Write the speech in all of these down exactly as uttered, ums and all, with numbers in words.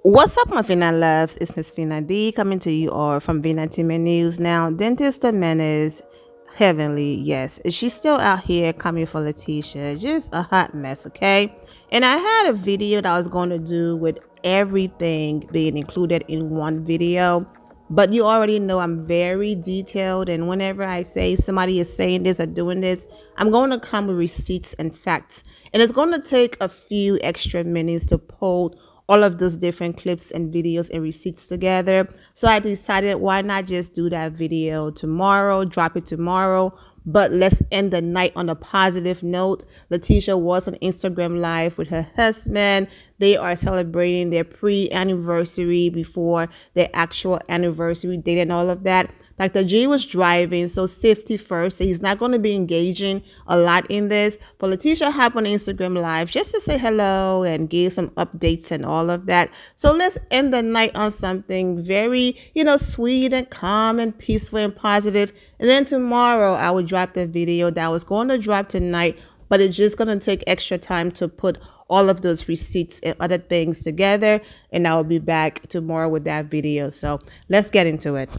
What's up, my Fina loves? It's Miss Fina D coming to you all from Vina Team News. Now, Dentist the Menace, Heavenly, yes, she's still out here coming for Letitia. Just a hot mess, okay? And I had a video that I was going to do with everything being included in one video. But you already know I'm very detailed, and whenever I say somebody is saying this or doing this, I'm going to come with receipts and facts. And it's going to take a few extra minutes to pull all of those different clips and videos and receipts together. So I decided, why not just do that video tomorrow, drop it tomorrow. But let's end the night on a positive note. Letitia was on Instagram Live with her husband. They are celebrating their pre-anniversary before their actual anniversary date and all of that. Doctor G was driving, so safety first. So he's not going to be engaging a lot in this. But Letitia hopped on Instagram Live just to say hello and give some updates and all of that. So let's end the night on something very, you know, sweet and calm and peaceful and positive. And then tomorrow I will drop the video that I was going to drop tonight, but it's just going to take extra time to put all of those receipts and other things together. And I will be back tomorrow with that video. So let's get into it.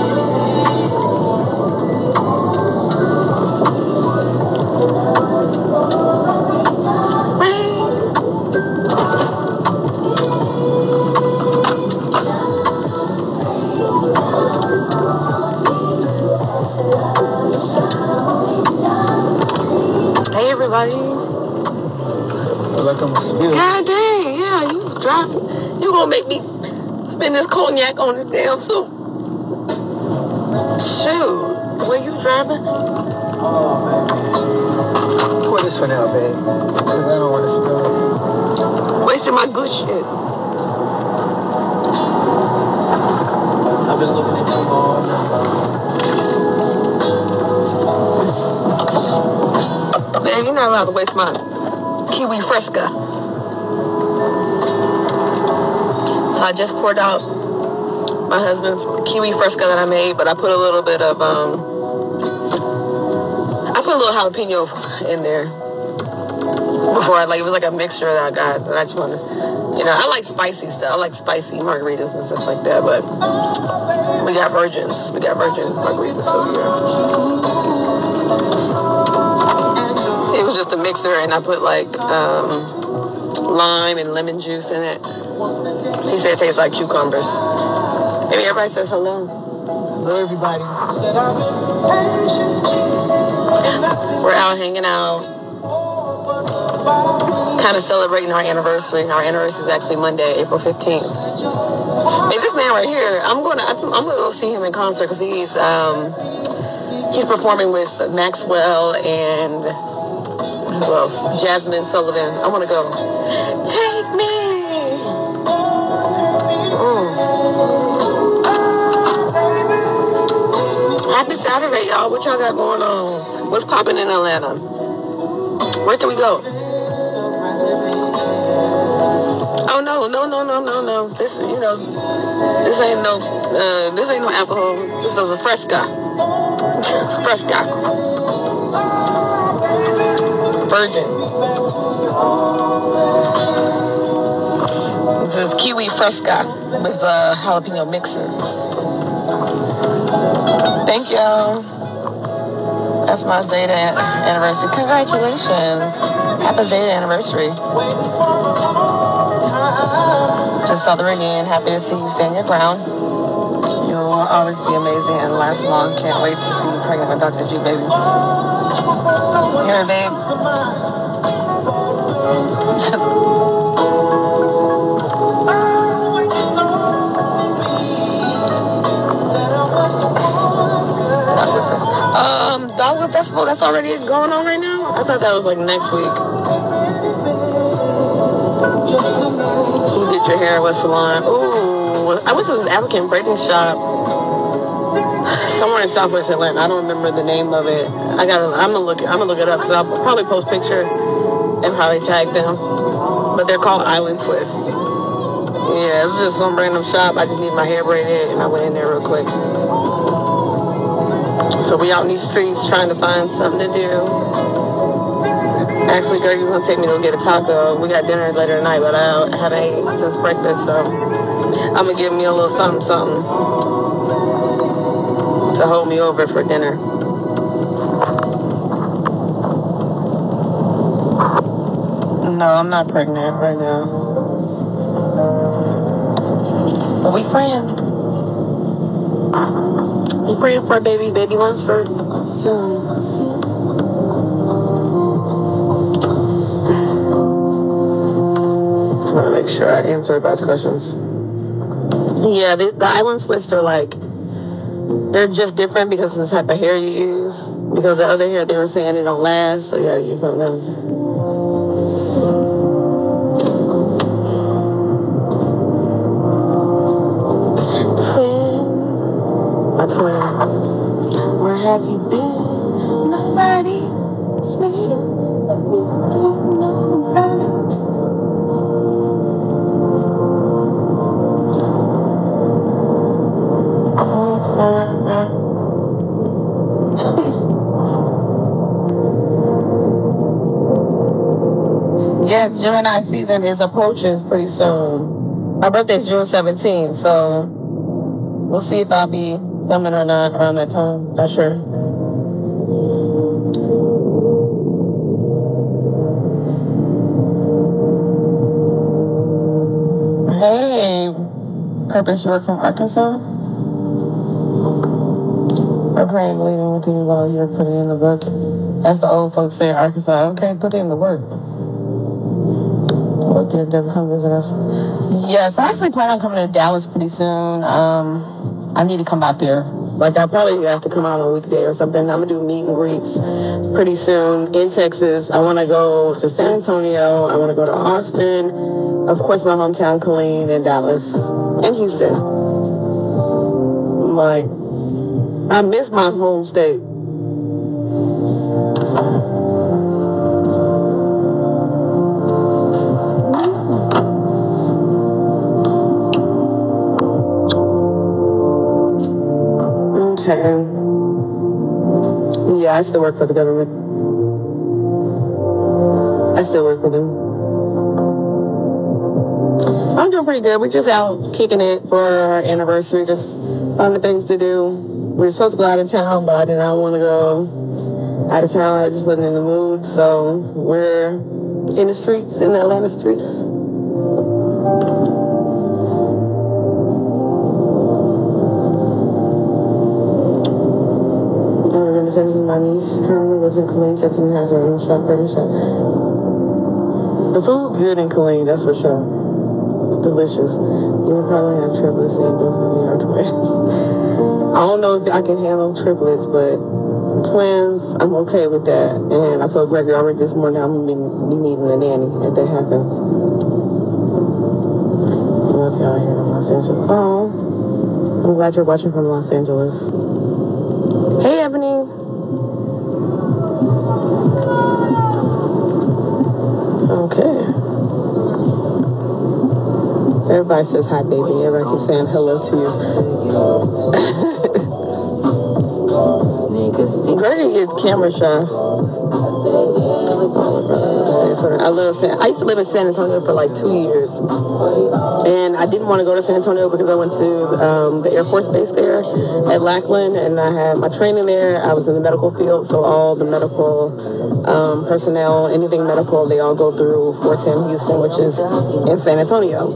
Hey everybody. Like I'm a spirit. God dang, yeah, you was driving. You gonna make me spend this cognac on this damn soup. Shoot. Were you driving? Oh, man. Pour this one out, babe. Because I don't want to spill it. Wasting my good shit. I've been looking at you all night. Man, you're not allowed to waste my kiwi fresca. So I just poured out my husband's kiwi fresca that I made, but I put a little bit of, um, I put a little jalapeno in there before I, like, it was like a mixture that I got. And I just wanted, you know, I like spicy stuff. I like spicy margaritas and stuff like that, but we got virgins. We got virgin margaritas, so yeah. It was just a mixer, and I put like um, lime and lemon juice in it. He said it tastes like cucumbers. Maybe everybody says hello. Hello, everybody. We're out hanging out, kind of celebrating our anniversary. Our anniversary is actually Monday, April fifteenth. Hey, this man right here, I'm gonna, I'm gonna go see him in concert because he's um, he's performing with Maxwell and. Who else? Jasmine Sullivan. I want to go. Take me. Mm. Happy Saturday, y'all. What y'all got going on? What's popping in Atlanta? Where can we go? Oh no, no, no, no, no, no. This, you know, this ain't no, uh, this ain't no alcohol. This is a Fresca. It's Fresca. Virgin. This is kiwi fresca with a jalapeno mixer. Thank y'all. That's my Zeta anniversary. Congratulations. Happy Zeta anniversary. Just saw the reunion. Happy to see you stand your ground. You will always be amazing and last long. Can't wait to see you pregnant with Doctor G, baby. Here, babe. um, Dogwood Festival, that's already going on right now? I thought that was like next week. Who did your hair? What salon? Ooh, I wish it was African braiding shop. Somewhere in Southwest Atlanta. I don't remember the name of it. I gotta. I'm gonna look. I'm gonna look it up because I'll probably post a picture and probably tag them. But they're called Island Twist. Yeah, it was just some random shop. I just need my hair braided, and I went in there real quick. So we out in these streets trying to find something to do. Actually, Greggy's gonna take me to go get a taco. We got dinner later tonight, but I haven't ate since breakfast, so I'm gonna give me a little something, something to hold me over for dinner. No, I'm not pregnant right now. But we praying. We praying for a baby. Baby Lunsford soon. I want to make sure I answer everybody's questions. Yeah, the, the island splits are like, they're just different because of the type of hair you use. Because the other hair, they were saying it don't last, so you gotta use something else. Twin, my twin, where have you been? Nobody's been. Yes, Gemini season is approaching pretty soon. My birthday's June seventeenth, so we'll see if I'll be filming or not around that time. Not sure. Hey, Purpose, you work from Arkansas? I'm praying believing with you while you're putting in the work. As the old folks say in Arkansas, okay, put in the work. What did they come visit us? Yes, I actually plan on coming to Dallas pretty soon. Um, I need to come out there. Like, I probably have to come out on a weekday or something. I'm going to do meet and greets pretty soon in Texas. I want to go to San Antonio. I want to go to Austin. Of course, my hometown, Killeen, and Dallas, and Houston. Like, I miss my home state. Okay. Yeah, I still work for the government. I still work for them. I'm doing pretty good. We're just out kicking it for our anniversary, just finding things to do. We were supposed to go out of town, but I did not want to go out of town. I just wasn't in the mood, so we're in the streets, in the Atlanta streets. My niece currently lives in Killeen, Texas, and has her own shop, burger shop. The food good in Killeen, that's for sure. It's delicious. You would probably have triplets and both of you are twins. I don't know if I can handle triplets, but twins, I'm okay with that. And I told Gregory already this morning I'm gonna be, be needing a nanny if that happens. I love y'all here in Los Angeles. Oh, I'm glad you're watching from Los Angeles. Hey, Ebony. Okay. Everybody says hi, baby. Everybody keeps saying hello to you. Greggy gets camera shy. I love San I used to live in San Antonio for like two years. And I didn't want to go to San Antonio because I went to um, the Air Force Base there at Lackland, and I had my training there. I was in the medical field, so all the medical um, personnel, anything medical, they all go through Fort Sam Houston, which is in San Antonio.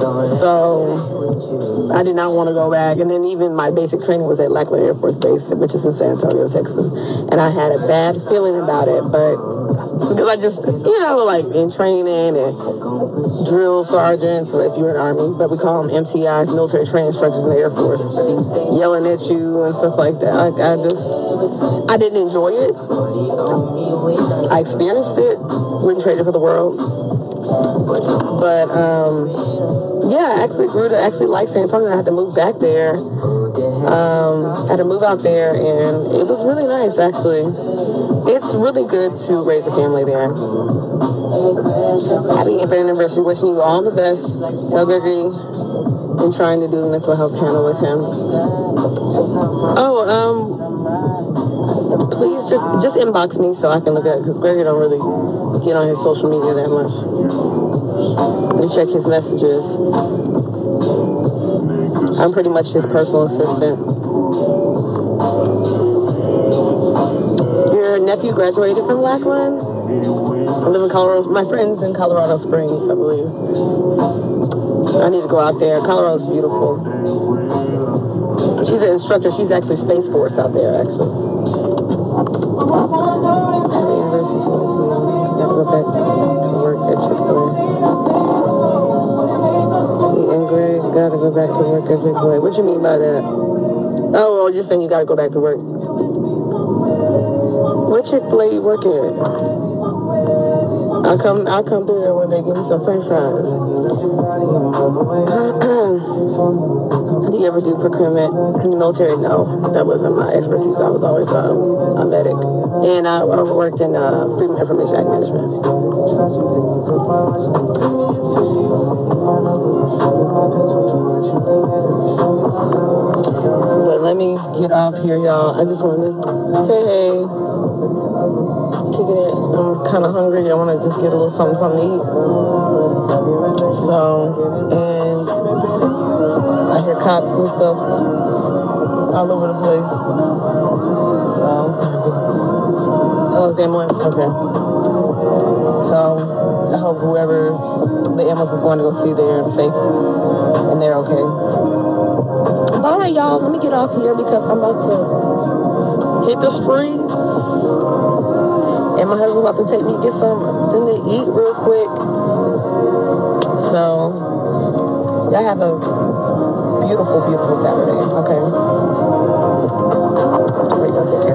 So I did not want to go back. And then even my basic training was at Lackland Air Force Base, which is in San Antonio, Texas. And I had a bad feeling about it, but because I just, you know, like in training and drill sergeants, or if you're in the Army, but we call them M T Is, military training instructors in the Air Force, yelling at you and stuff like that. Like, I just, I didn't enjoy it. I experienced it, wouldn't trade it for the world. But, um, yeah, I actually grew to actually like San Antonio. I had to move back there. Um, I had to move out there, and it was really nice, actually. It's really good to raise a family there. Happy eighth anniversary. Wishing you all the best. Tell Gregory I'm trying to do mental health panel with him. Oh, um, please just just inbox me so I can look at it, because Gregory don't really get on his social media that much and check his messages. I'm pretty much his personal assistant. Your nephew graduated from Lackland? I live in Colorado. My friend's in Colorado Springs, I believe. I need to go out there. Colorado's beautiful. She's an instructor. She's actually Space Force out there, actually. Happy anniversary to you. Gotta go back to work at Chick-fil-A. Me and Greg gotta go back to work at Chick-fil-A. What you mean by that? Oh, well, you're saying you gotta go back to work. What Chick-fil-A you work at? I'll come, I'll come through there when they give me some french fries. Do you ever do procurement in the military? No, that wasn't my expertise. I was always um, a medic. And I, I worked in uh, Freedom of Information Act Management. But let me get off here, y'all. I just want to say hey. Kicking it. I'm kind of hungry. I want to just get a little something, something to eat. So, and I hear cops and stuff all over the place. So, oh, it's the ambulance? Okay. So, I hope whoever the ambulance is going to go see, they're safe and they're okay. Bye, y'all. Let me get off here because I'm about to hit the streets. And my husband's about to take me to get something to eat real quick. So, y'all have a beautiful, beautiful Saturday, okay? Alright, y'all take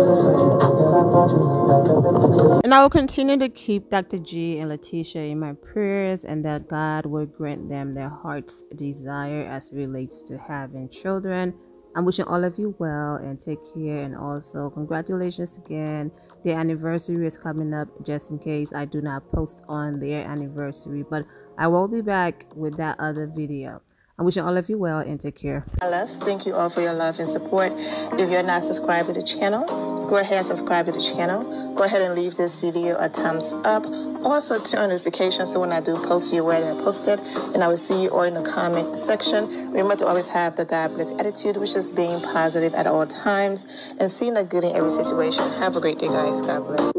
care. And I will continue to keep Doctor G and Letitia in my prayers, and that God will grant them their heart's desire as it relates to having children. I'm wishing all of you well and take care, and also congratulations again. Their anniversary is coming up, just in case I do not post on their anniversary, but I will be back with that other video. I'm wishing all of you well and take care. My loves, thank you all for your love and support. If you're not subscribed to the channel, go ahead and subscribe to the channel. Go ahead and leave this video a thumbs up. Also turn on notifications so when I do post, you're aware that I posted, and I will see you all in the comment section. Remember to always have the God bless attitude, which is being positive at all times and seeing the good in every situation. Have a great day, guys. God bless.